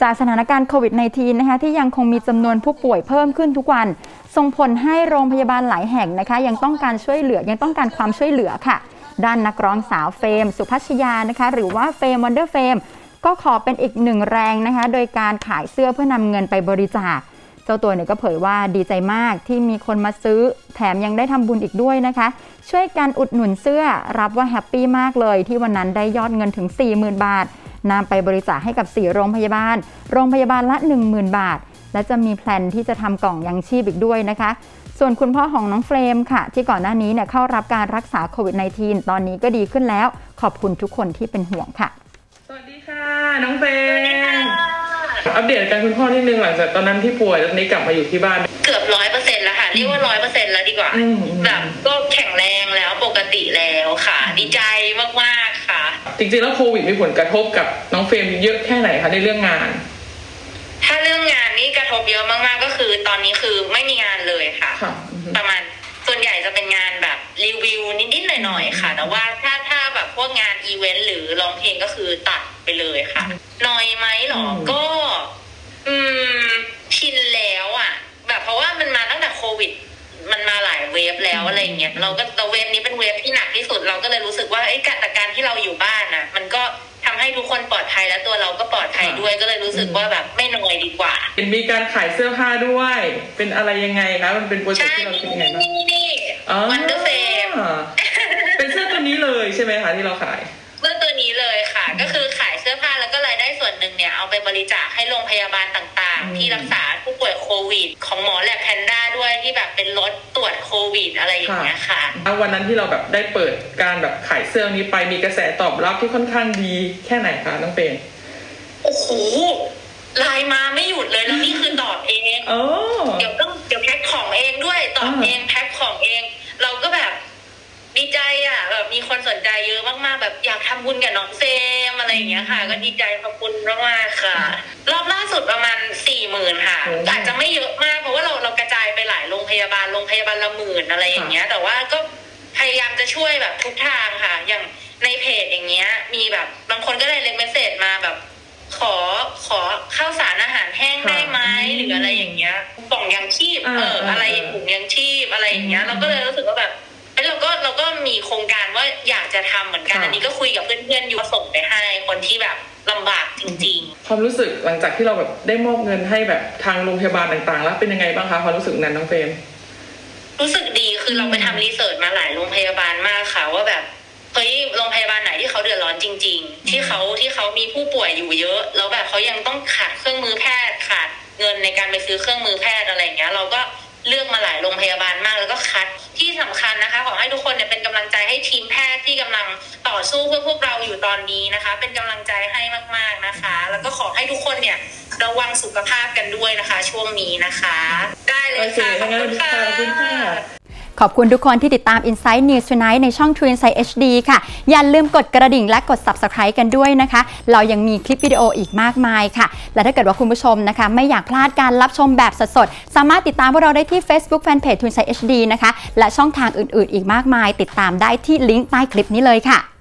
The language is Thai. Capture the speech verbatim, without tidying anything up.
จากสถานการณ์โควิด สิบเก้า นะคะที่ยังคงมีจำนวนผู้ป่วยเพิ่มขึ้นทุกวันส่งผลให้โรงพยาบาลหลายแห่งนะคะยังต้องการช่วยเหลือยังต้องการความช่วยเหลือค่ะด้านนักร้องสาวเฟมสุพัชยานะคะหรือว่าเฟมวันเดอร์เฟมก็ขอเป็นอีกหนึ่งแรงนะคะโดยการขายเสื้อเพื่อนำเงินไปบริจาคเจ้าตัวเนี่ยก็เผยว่าดีใจมากที่มีคนมาซื้อแถมยังได้ทำบุญอีกด้วยนะคะช่วยกันอุดหนุนเสื้อรับว่าแฮปปี้มากเลยที่วันนั้นได้ยอดเงินถึง สี่หมื่น บาทนำไปบริจาคให้กับสี่โรงพยาบาลโรงพยาบาลละ หนึ่งหมื่น บาทและจะมีแพลนที่จะทำกล่องยังชีพอีกด้วยนะคะส่วนคุณพ่อของน้องเฟรมค่ะที่ก่อนหน้านี้เนี่ยเข้ารับการรักษาโควิด สิบเก้า ตอนนี้ก็ดีขึ้นแล้วขอบคุณทุกคนที่เป็นห่วงค่ะสวัสดีค่ะน้องเฟรมอัปเดตการคุณพ่อนิดนึงหลังจากตอนนั้นที่ป่วยแล้วตอนนี้กลับมาอยู่ที่บ้านเกือบร้อยเปอร์เซ็นต์แล้วค่ะเรียกว่าร้อยเปอร์เซ็นต์แล้วดีกว่าแบบก็แข็งแรงแล้วปกติแล้วค่ะดีใจมากๆค่ะจริงๆแล้วโควิดมีผลกระทบกับน้องเฟรมเยอะแค่ไหนคะในเรื่องงานถ้าเรื่องงานนี่กระทบเยอะมากๆก็คือตอนนี้คือไม่มีงานเลยค่ะประมาณส่วนใหญ่จะเป็นงานแบบรีวิวนิดๆหน่อยๆค่ะแต่ว่าถ้าถ้าแบบพวกงานอีเวนต์หรือร้องเพลงก็คือตัดไปเลยค่ะน้อยไหมหรอก็อืมชินแล้วอ่ะแบบเพราะว่ามันมาตั้งแต่โควิดมันมาหลายเวฟแล้วอะไรเงี้ยเราก็ตัวเวฟนี้เป็นเวฟที่หนักที่สุดเราก็เลยรู้สึกว่าไอ้การการที่เราอยู่บ้านน่ะมันก็ทำให้ทุกคนปลอดภัยและตัวเราก็ปลอดภัยด้วยก็เลยรู้สึกว่าแบบไม่น้อยดีกว่าเห็นมีการขายเสื้อผ้าด้วยเป็นอะไรยังไงคะมันเป็นโปรเจกต์ที่เราคิดยังไงบ้างนี่วันเดอร์เฟมเป็นเสื้อตัวนี้เลยใช่ไหมคะที่เราขายเสื้อตัวนี้เลยค่ะก็คือขายเสื้อผ้าแล้วก็รายได้ส่วนหนึ่งเนี่ยเอาไปบริจาคให้โรงพยาบาลต่างๆที่รักษาผู้ป่วยโควิดของหมอแลบแพนด้าด้วยที่แบบเป็นรถตรวจโควิดอะไรอย่างเงี้ยค่ะวันนั้นที่เราแบบได้เปิดการแบบขายเสื้อนี้ไปมีกระแสตอบรับที่ค่อนข้างดีแค่ไหนคะน้องเปนโอ้โหไลน์มาไม่หยุดเลยแล้วนี่คือตอบเองเดี๋ยวต้องเดี๋ยวแพ็คของเองด้วยตอบเองแพ็คของเองเราก็แบบดีใจอ่ะแบบมีคนสนใจเยอะมากๆแบบอยากทำบุญกับน้องเซมอะไรอย่างเงี้ยค่ะก็ดีใจขอบคุณมากๆค่ะรอบล่าสุดประมาณสี่หมื่นค่ะอาจจะไม่เยอะมากเพราะว่าเราเรากระจายไปหลายโรงพยาบาลโรงพยาบาลละหมื่นอะไรอย่างเงี้ยแต่ว่าก็พยายามจะช่วยแบบทุกทางค่ะอย่างในเพจอย่างเงี้ยมีแบบบางคนก็ได้เล็กเมสเซจมาแบบขอขอข้าวสารอาหารแห้งได้ไหมหรืออะไรอย่างเงี้ยกล่องยังชีพเอออะไรถุงยังชีพอะไรอย่างเงี้ยเราก็เลยรู้สึกว่าแบบเราก็เราก็มีโครงการว่าอยากจะทำเหมือนกันอันนี้ก็คุยกับเพื่อนๆอยู่ส่งไปให้คนที่แบบลำบากจริงๆความรู้สึกหลังจากที่เราแบบได้มอบเงินให้แบบทางโรงพยาบาลต่างๆแล้วเป็นยังไงบ้างคะความรู้สึกนั้นน้องเฟรมรู้สึกดีคือเราไปทำรีเสิร์ชมาหลายโรงพยาบาลมากค่ะว่าแบบเฮ้ยโรงพยาบาลไหนที่เขาเดือดร้อนจริงๆที่เขาที่เขามีผู้ป่วยอยู่เยอะแล้วแบบเขายังต้องขาดเครื่องมือแพทย์ขาดเงินในการไปซื้อเครื่องมือแพทย์อะไรอย่างเงี้ยเราก็เลือกมาหลายโรงพยาบาลมากแล้วก็คัดที่สำคัญนะคะขอให้ทุกคนเนี่ยเป็นกำลังใจให้ทีมแพทย์ที่กำลังต่อสู้เพื่อพวกเราอยู่ตอนนี้นะคะเป็นกำลังใจให้มากๆนะคะแล้วก็ขอให้ทุกคนเนี่ยระวังสุขภาพกันด้วยนะคะช่วงนี้นะคะได้เลยค่ะขอบคุณค่ะขอบคุณทุกคนที่ติดตาม Insight News Tonight ในช่อง True Insight เอช ดี ค่ะอย่าลืมกดกระดิ่งและกด Subscribe กันด้วยนะคะเรายังมีคลิปวิดีโออีกมากมายค่ะและถ้าเกิดว่าคุณผู้ชมนะคะไม่อยากพลาดการรับชมแบบสดๆสามารถติดตามพวกเราได้ที่ Facebook Fanpage True Insight เอช ดี นะคะและช่องทางอื่นๆอีกมากมายติดตามได้ที่ลิงก์ใต้คลิปนี้เลยค่ะ